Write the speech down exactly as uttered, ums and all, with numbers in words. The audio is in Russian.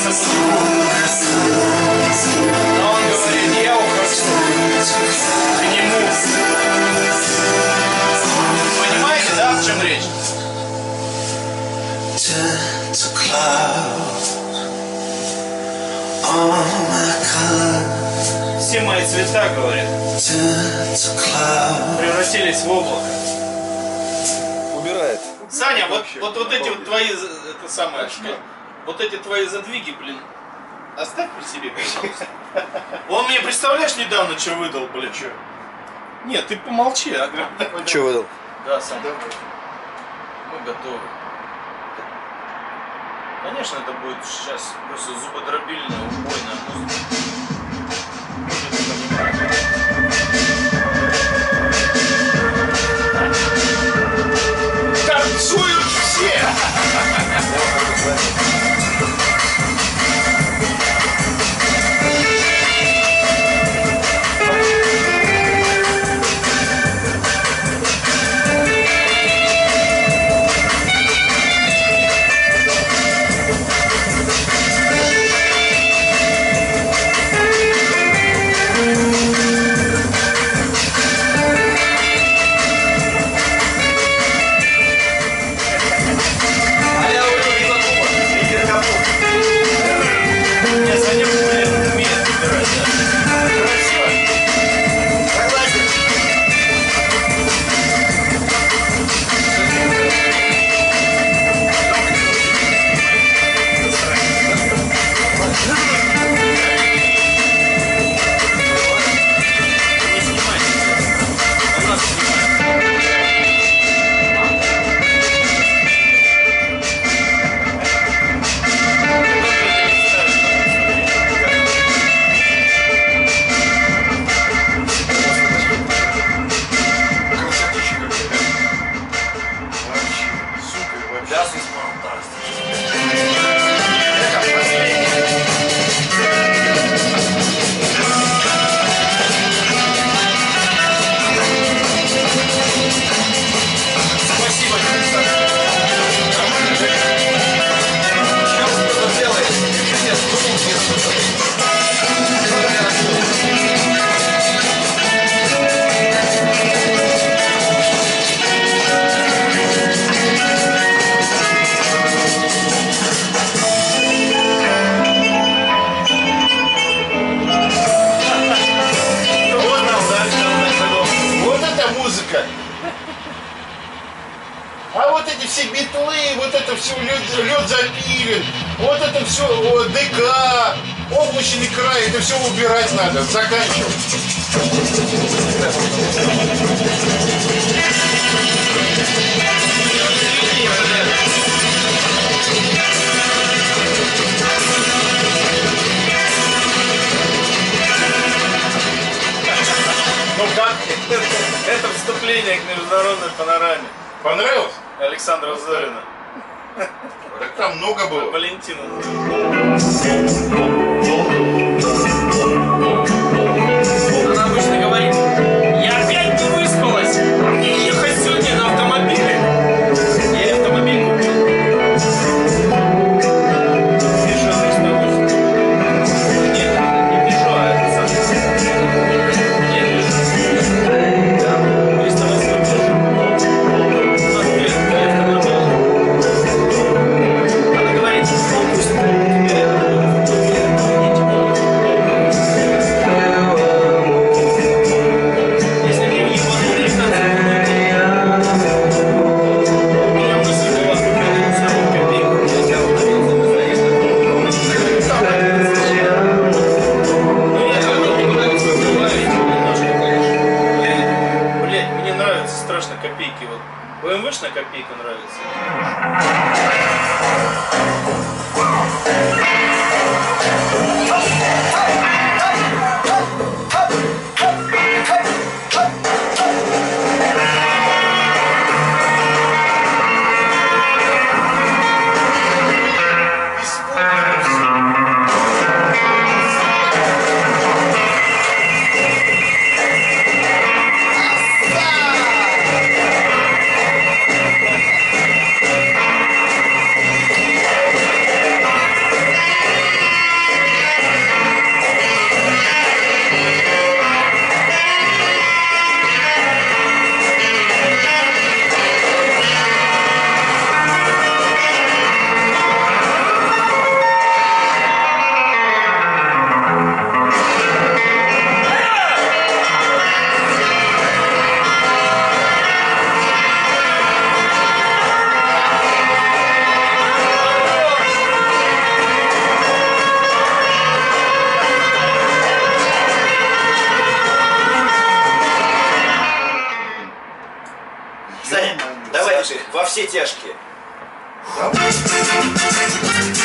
оставаться будет. Но он говорит, я ухожу к нему. Понимаете, да, в чем речь? Все мои цвета, говорят, превратились в облако. Убирает. Саня, вот, вот, вот эти вот твои, это самое, вот эти твои задвиги, блин, оставь при себе, пожалуйста. Он мне, представляешь, недавно что выдал, блин, что? Нет, ты помолчи, а? Что выдал? Да, Саня. Мы готовы. Конечно, это будет сейчас просто зубодробильная, убойная музыка. Танцуют все! А вот эти все битлы, вот это все Лед Зеппелин, вот это все ДК, облачный край, это все убирать надо, заканчивать. Ну как? Это вступление к международной панораме. Понравилось? Александра Зорина. Так там много было. Валентина. Она обычно говорит: я опять не выспалась, мне ехать сегодня на автомобиле. Я ей автомобиль купил. Пежо триста восемь. Нет, не Пежо, а это сам. Нет, триста восемь Пежо. Она говорит, что пусть тебе все тяжкие. Да?